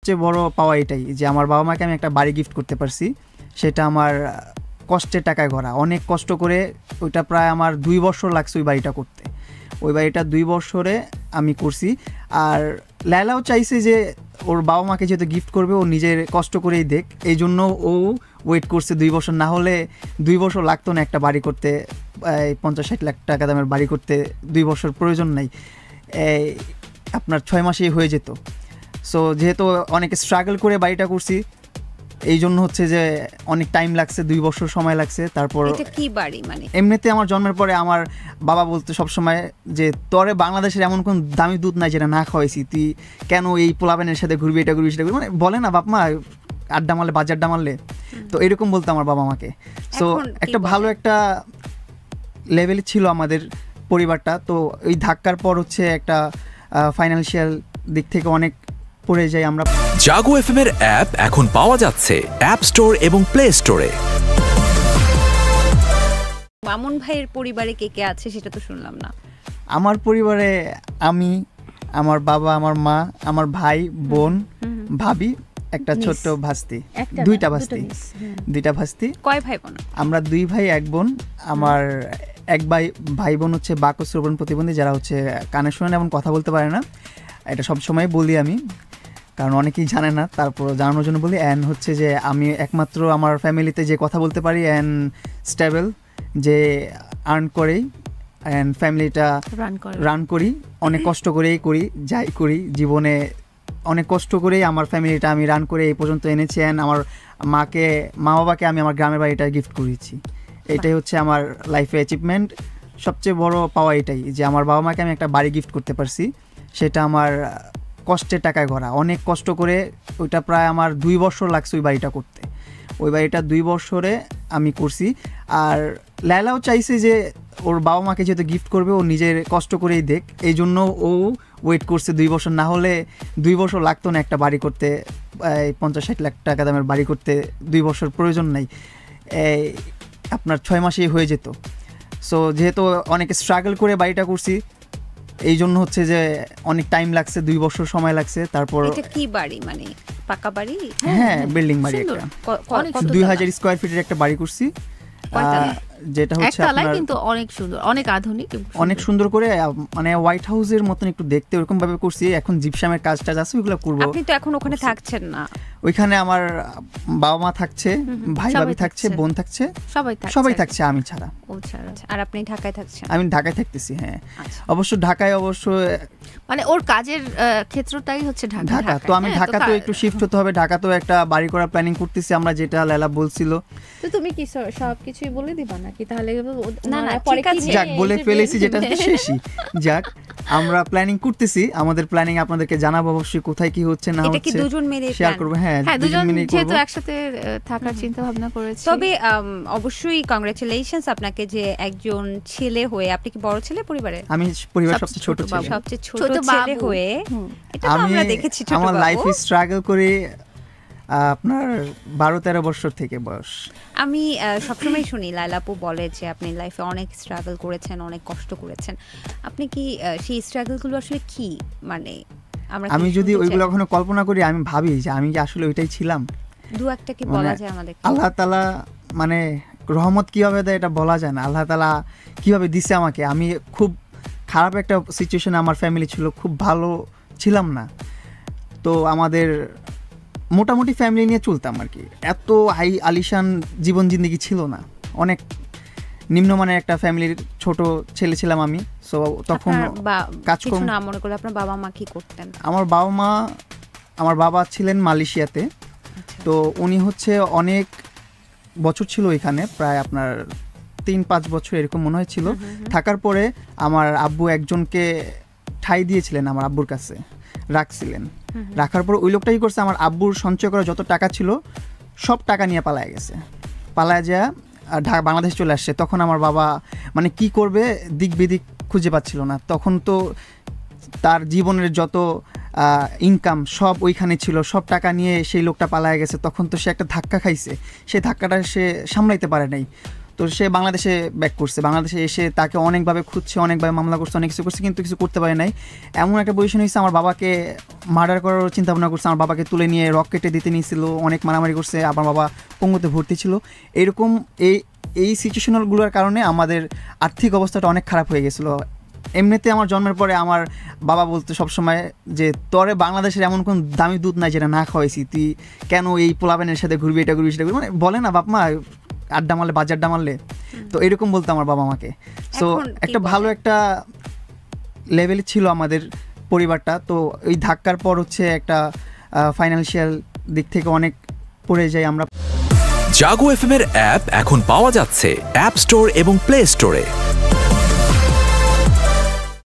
সবচেয়ে বড় পাওয়া এটাই যে আমার বাবা মাকে আমি একটা বাড়ি গিফট করতে পারছি। সেটা আমার কষ্টের টাকায় গড়া, অনেক কষ্ট করে। ওইটা প্রায় আমার 2 বছর লাগছে ওই বাড়িটা করতে। ওই বাড়িটা 2 বছরে আমি করছি। আর লায়লাও চাইছে যে ওর বাবা মাকে যেহেতু গিফট করবে ও নিজের কষ্ট করেই দেখ, এই জন্য ও ওয়েট করছে 2 বছর। না হলে 2 বছর লাগতো না একটা বাড়ি করতে, 50-60 লাখ টাকা দামের বাড়ি করতে 2 বছর প্রয়োজন নাই, আপনার 6 মাসেই হয়ে যেত। সো যেহেতু অনেক স্ট্রাগল করে বাড়িটা করছি, এই জন্য হচ্ছে যে অনেক টাইম লাগছে, 2 বছর সময় লাগছে। তারপর কি বাড়ি মানে এমনিতে আমার জন্মের পরে আমার বাবা বলতো সবসময় যে তোরে বাংলাদেশের এমন কোন দামি দুধ নাই যেটা না খাওয়াইছি, তুই কেন এই পোলাবেনের সাথে ঘুরবি, এটা ঘুরবি সেটা ঘুরবি, মানে বলে না বাপ মা আড্ডা মারলে বাজার আড্ডা মারলে, তো এরকম বলতো আমার বাবা আমাকে। সো একটা ভালো একটা লেভেলে ছিল আমাদের পরিবারটা। তো এই ধাক্কার পর হচ্ছে একটা ফাইন্যান্সিয়াল দিক থেকে অনেক পড়ে যাই আমরা। জাগো এফএম এর অ্যাপ এখন পাওয়া যাচ্ছে অ্যাপ স্টোর এবং প্লে স্টোরে। মামুন ভাইয়ের পরিবারে কে কে আছে সেটা তো শুনলাম না। আমার পরিবারে আমি, আমার বাবা, আমার মা, আমার ভাই, বোন, ভাবি, একটা ছোট্ট ভাস্তি, দুইটা ভাস্তি। কয় ভাই বোন? আমরা 2 ভাই 1 বোন। আমার এক ভাই বোন হচ্ছে বাক শ্রবণ প্রতিবন্ধী, যারা হচ্ছে কানে শোনে না এবং কথা বলতে পারে না। এটা সবসময় বলি আমি, কারণ অনেকেই জানে না, তারপর জানানোর জন্য বলি। অ্যান্ড হচ্ছে যে আমি একমাত্র আমার ফ্যামিলিতে যে কথা বলতে পারি, অ্যান্ড স্টেবল, যে আর্ন করেই অ্যান্ড ফ্যামিলিটা রান করি, অনেক কষ্ট করেই করি, যাই করি জীবনে অনেক কষ্ট করেই আমার ফ্যামিলিটা আমি রান করে এই পর্যন্ত এনেছি। অ্যান্ড আমার মা বাবাকে আমি আমার গ্রামের বাড়িটা গিফট করেছি। এটাই হচ্ছে আমার লাইফে অ্যাচিভমেন্ট, সবচেয়ে বড় পাওয়া এটাই যে আমার বাবা মাকে আমি একটা বাড়ি গিফট করতে পারছি। সেটা আমার কষ্টের টাকায় গড়া, অনেক কষ্ট করে। ওইটা প্রায় আমার 2 বছর লাগছে ওই বাড়িটা করতে। ওই বাড়িটা 2 বছরে আমি করছি। আর লায়লাও চাইছে যে ওর বাবা মাকে যেহেতু গিফট করবে ও নিজের কষ্ট করেই দেখ, এই জন্য ও ওয়েট করছে 2 বছর। না হলে 2 বছর লাগতো না একটা বাড়ি করতে, 50-60 লাখ টাকা দামের বাড়ি করতে 2 বছর প্রয়োজন নাই, আপনার 6 মাসেই হয়ে যেত। সো যেহেতু অনেক স্ট্রাগল করে বাড়িটা করছি, এই জন্য হচ্ছে যে অনেক টাইম লাগছে, 2 বছর সময় লাগছে। তারপর কি বাড়ি মানে পাকা বাড়ি? হ্যাঁ, বিল্ডিং বাড়ি একটা 2000 স্কয়ার ফিটের একটা বাড়ি করছি, যেটা হচ্ছে আপনার কিন্তু অনেক সুন্দর, অনেক আধুনিক, অনেক সুন্দর করে, মানে হোয়াইট হাউসের মতন একটু দেখতে ওরকম ভাবে করছি। এখন জিপসামের কাজটা আছে, ওগুলো করব। আপনি তো এখন ওখানে থাকছেন না? ওইখানে আমার বাবা মা থাকছে, ভাই ভাবি থাকছে, বোন থাকছে, সবাই থাকছে আমি ছাড়া। আর আপনি ঢাকায় থাকছেন? আমি ঢাকায় থাকতেছি, হ্যাঁ। অবশ্য ঢাকায় মানে ওর কাজের ক্ষেত্রটাই হচ্ছে ঢাকা। তো আমি ঢাকা তো একটু শিফট হতে হবে। ঢাকা তো একটা বাড়ি করার প্ল্যানিং করতেছি আমরা, যেটা লায়লা বলছিল। তো তুমি কি সবকিছুই বলে দিবা নাকি? তাহলে না, পরে যাক বলে ফেলেছি, যেটা শেষই। যাক, আমরা প্ল্যানিং করতেছি, আমাদের প্ল্যানিং আপনাদেরকে জানাবো অবশ্যই, কোথায় কি হচ্ছে না হচ্ছে দুজন মিলে শেয়ার করব। হ্যাঁ, দুজন মিলে যেহেতু একসাথে থাকার চিন্তা ভাবনা করেছি। তবে অবশ্যই কংগ্রাচুলেশনস আপনাকে যে একজন ছেলে হয়ে, আপনি কি বড় ছেলে পরিবারে? আমি পরিবারের সবচেয়ে ছোট ছেলে। সবচেয়ে ছোট ছেলে হয়ে এটা তো আমরা দেখেছি ছোট বাবু। আমার লাইফে স্ট্রাগল করে আপনার 12-13 বছর থেকে বয়স। আমি সবসময় শুনি লায়লা আপু বলে যে আপনি লাইফে অনেক স্ট্রাগল করেছেন, অনেক কষ্ট করেছেন। আপনি কি সেই স্ট্রাগলগুলো আসলে কি, মানে আমি যদি ওইগুলো কখনো কল্পনা করি, আমি ভাবি যে আমি কি আসলে ওইটাই ছিলাম? দু একটা কি বলা যায় আমাদের? আল্লাহ তাআলা মানে রহমত কিভাবে দেয় এটা বলা যায় না। আল্লাহ তাআলা কিভাবে দিছে আমাকে। আমি খুব খারাপ একটা সিচুয়েশনে আমার ফ্যামিলি ছিল, খুব ভালো ছিলাম না। তো আমাদের মোটামুটি ফ্যামিলি নিয়ে চলতাম আর কি, এত হাই আলিশান জীবন জিন্দগি ছিল না, অনেক নিম্নমানের একটা ফ্যামিলির ছোট ছেলে ছিলাম আমি। সো তখন কিছু না মনে করলে আপনার বাবা মা কি করতেন? আমার বাবা ছিলেন মালয়েশিয়াতে। তো উনি হচ্ছে অনেক বছর ছিল এখানে, প্রায় আপনার 3-5 বছর এরকম মনে হয়েছিল। থাকার পরে আমার আব্বু একজনকে ঠাঁই দিয়েছিলেন, আমার আব্বুর কাছে রাখছিলেন। রাখার পর ওই লোকটাই করছে, আমার আব্বুর সঞ্চয় করা যত টাকা ছিল সব টাকা নিয়ে পালায় গেছে। পালায় যা বাংলাদেশ চলে আসছে। তখন আমার বাবা মানে কি করবে দিক বিদিক খুঁজে পাচ্ছিল না। তখন তো তার জীবনের যত ইনকাম সব ওইখানে ছিল, সব টাকা নিয়ে সেই লোকটা পালায় গেছে। তখন তো সে একটা ধাক্কা খাইছে, সেই ধাক্কাটা সে সামলাইতে পারে নাই। তো সে বাংলাদেশে ব্যাক করছে, বাংলাদেশে এসে তাকে অনেকভাবে খুঁজছে, অনেকভাবে মামলা করছে, অনেক কিছু করছে, কিন্তু কিছু করতে পারে নাই। এমন একটা পজিশন হয়েছে, আমার বাবাকে মার্ডার করার চিন্তা ভাবনা করছে, আমার বাবাকে তুলে নিয়ে রকেটে দিতে নিয়েছিল, অনেক মারামারি করছে, আমার বাবা পঙ্গুতে ভর্তি ছিল। এরকম এই সিচুয়েশনগুলোর কারণে আমাদের আর্থিক অবস্থাটা অনেক খারাপ হয়ে গেছিলো। এমনিতে আমার জন্মের পরে আমার বাবা বলতো সবসময় যে তোরে বাংলাদেশের এমন কোন দামি দুধ নাই যেটা না খাওয়াইছি, তুই কেন এই পোলাবেনের সাথে ঘুরবি, এটা ঘুরবি সেটা ঘুরবি, মানে বলে না বাপ মা আড্ডা মারলে বাজার আড্ডা মারলে, তো এরকম বলতো আমার বাবা আমাকে। সো একটা ভালো একটা লেভেলে ছিল আমাদের পরিবারটা। তো ওই ধাক্কার পর হচ্ছে একটা ফাইন্যান্সিয়াল দিক থেকে অনেক পড়ে যাই আমরা। জাগো এফএম এর অ্যাপ এখন পাওয়া যাচ্ছে অ্যাপ স্টোর এবং প্লে স্টোরে।